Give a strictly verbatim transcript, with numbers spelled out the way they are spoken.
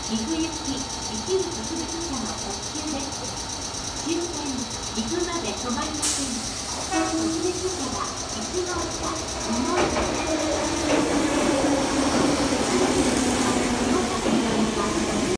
岐阜行き一部特別車の特急です。終点岐阜まで止まりません。特別車がいち号車、に号車です。